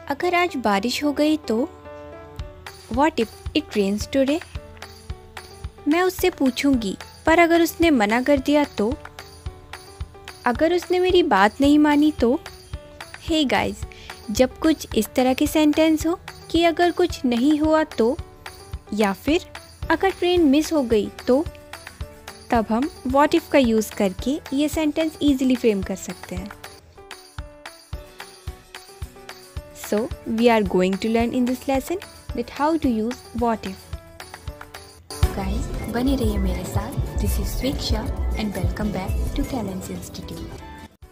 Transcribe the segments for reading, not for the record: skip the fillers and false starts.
अगर आज बारिश हो गई तो what if it rains today. मैं उससे पूछूंगी, पर अगर उसने मना कर दिया तो? अगर उसने मेरी बात नहीं मानी तो? हे गाइस, जब कुछ इस तरह के सेंटेंस हो कि अगर कुछ नहीं हुआ तो, या फिर अगर ट्रेन मिस हो गई तो, तब हम व्हाट इफ का यूज़ करके ये सेंटेंस इजीली फ्रेम कर सकते हैं। So we are going to learn in this lesson that how to use what if. Guys, बने रहिए मेरे साथ। This is Swiksha and welcome back to Talents Institute.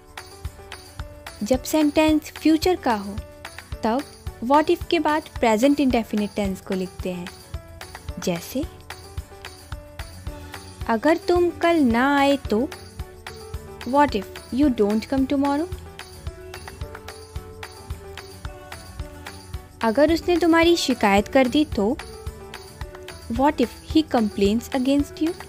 जब सेंटेंस फ्यूचर का हो तब what if के बाद प्रेजेंट इंडेफिनिट टेंस को लिखते हैं। जैसे अगर तुम कल ना आए तो what if you don't come tomorrow. अगर उसने तुम्हारी शिकायत कर दी तो What if he complains against you.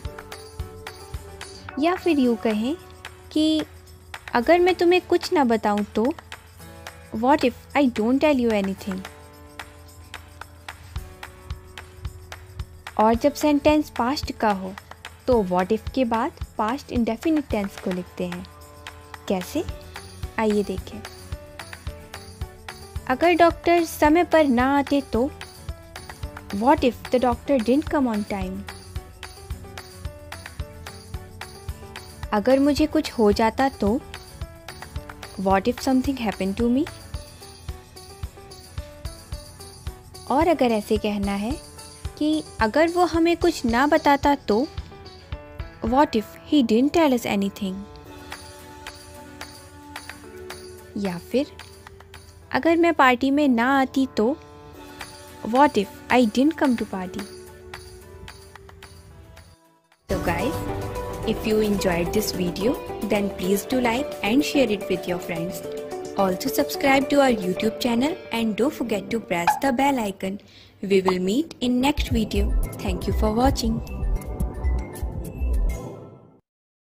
या फिर यूँ कहें कि अगर मैं तुम्हें कुछ ना बताऊं तो What if I don't tell you anything. और जब सेंटेंस पास्ट का हो तो What if के बाद पास्ट इंडेफिनिट टेंस को लिखते हैं। कैसे, आइए देखें। अगर डॉक्टर समय पर ना आते तो What if the doctor didn't come on time. अगर मुझे कुछ हो जाता तो What if something happened to me. और अगर ऐसे कहना है कि अगर वो हमें कुछ ना बताता तो What if he didn't tell us anything. या फिर अगर मैं पार्टी में ना आती तो What if I didn't come to party. So guys, if you enjoyed this video, then please do like and share it with your friends. Also subscribe to our YouTube channel and don't forget to press the bell icon. We will meet in next video. Thank you for watching.